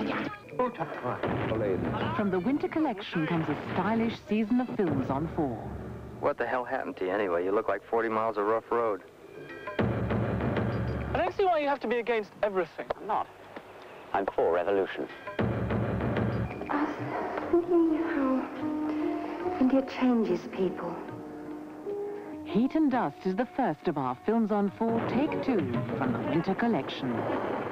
From the winter collection comes a stylish season of films on 4. What the hell happened to you anyway? You look like 40 miles of rough road. I don't see why you have to be against everything. I'm not. I'm for revolution. I was thinking how India changes people. Heat and Dust is the first of our films on 4, take 2, from the winter collection.